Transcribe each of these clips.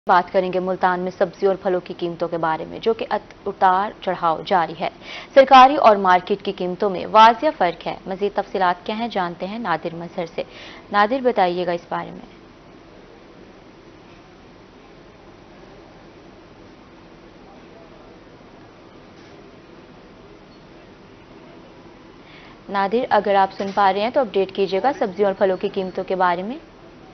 बात करेंगे मुल्तान में सब्जी और फलों की कीमतों के बारे में, जो कि उतार चढ़ाव जारी है। सरकारी और मार्केट की कीमतों में वाजिया फर्क है। मजीद तफसीलात क्या हैं जानते हैं नादिर मजहर से। नादिर, बताइएगा इस बारे में। नादिर, अगर आप सुन पा रहे हैं तो अपडेट कीजिएगा सब्जी और फलों की कीमतों के बारे में।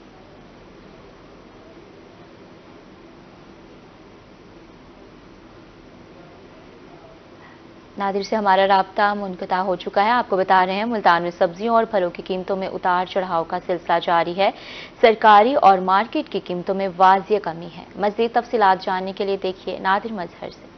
नादिर से हमारा राब्ता मुनक़ता हो चुका है। आपको बता रहे हैं मुल्तान में सब्जियों और फलों की कीमतों में उतार चढ़ाव का सिलसिला जारी है। सरकारी और मार्केट की कीमतों में वाजिया कमी है। मज़ीद तफसीलात जानने के लिए देखिए नादिर मजहर से।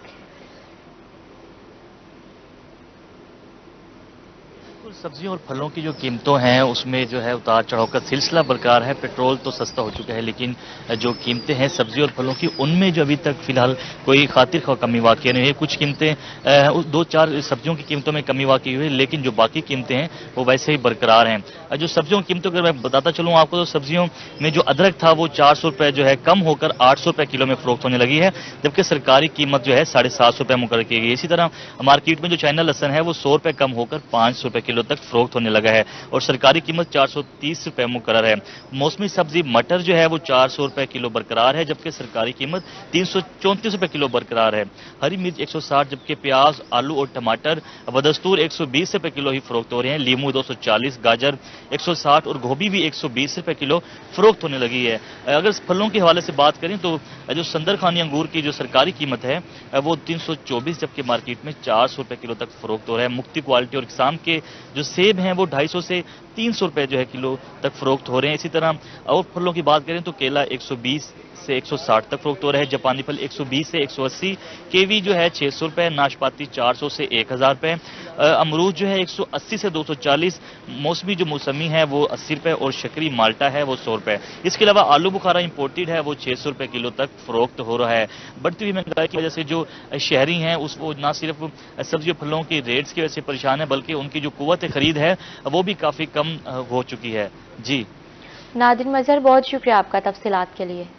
सब्जियों और फलों की जो कीमतों हैं उसमें जो है उतार चढ़ाव का सिलसिला बरकरार है। पेट्रोल तो सस्ता हो चुका है, लेकिन जो कीमतें हैं सब्जी और फलों की उनमें जो अभी तक फिलहाल कोई खातिर खा कमी वाक़ई नहीं है। कुछ कीमतें दो चार सब्जियों की कीमतों में कमी वाक़ई हुई है, लेकिन जो बाकी कीमतें हैं वो वैसे ही बरकरार हैं। जो सब्जियों की कीमतों की मैं बताता चलूँ आपको, तो सब्जियों में जो अदरक था वो 400 रुपये जो है कम होकर 800 रुपये किलो में फरोख्त होने लगी है, जबकि सरकारी कीमत जो है 750 रुपये मुकर्रर की गई है। इसी तरह मार्केट में जो चाइना लहसन है वो 100 रुपये कम होकर 500 रुपये किलो तक फरोख्त होने लगा है और सरकारी कीमत 430 रुपये मुकर्रर है। मौसमी सब्जी मटर जो है वो 400 रुपये किलो बरकरार है, जबकि सरकारी कीमत 334 रुपये किलो बरकरार है। हरी मिर्च 160, जबकि प्याज, आलू और टमाटर बदस्तूर 120 रुपये किलो ही फरोख्त हो रहे हैं। लीमू 240, गाजर 160 और गोभी भी 120 रुपये किलो फरोख्त होने लगी है। अगर फलों के हवाले से बात करें तो जो संदर खानी अंगूर की जो सरकारी कीमत है वो 324, जबकि मार्केट में 400 रुपये किलो तक फरोख्त हो रहा है। मुख्ती क्वालिटी और इकसाम के जो सेब हैं वो 250 से 300 रुपये जो है किलो तक फरोख्त हो रहे हैं। इसी तरह और फलों की बात करें तो केला 120 से 160 तक फरोख्त हो रहा है। जापानी फल 120 से 180, केवी जो है 600 रुपये, नाशपाती 400 से 1000 रुपये, अमरूद जो है 180 से 240, मौसमी जो मौसमी है वो 80 रुपये और शकरी माल्टा है वो 100 रुपये। इसके अलावा आलू बुखारा इंपोर्टेड है वो 600 रुपये किलो तक फरोख्त हो रहा है। बढ़ती हुई महंगाई की वजह से जो शहरी हैं उसको ना सिर्फ सब्जी फलों की रेट्स की वजह से परेशान है, बल्कि उनकी जो कुव्वत खरीद है वो भी काफ़ी कम हो चुकी है। जी नादिर मजहर, बहुत शुक्रिया आपका तफसीलात के लिए।